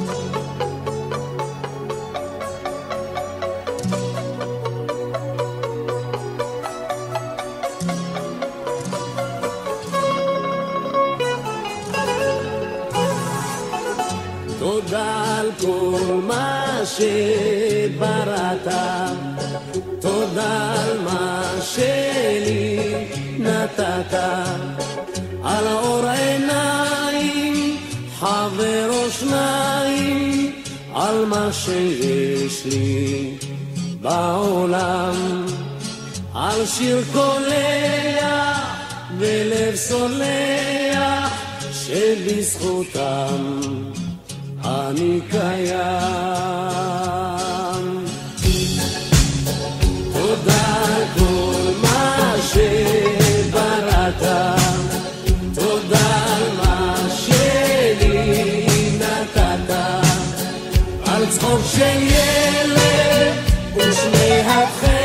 תודה על כל מה שבראת, תודה על מה שלי נתת, על אור עיניים, חבר או שניים, על מה שיש לי בעולם, על שיר קולח ולב סולח שבזכותם אני קיים. תודה על כל מה שבראת, תודה על מה שלי נתת, על צחוק של ילד ושמי החיים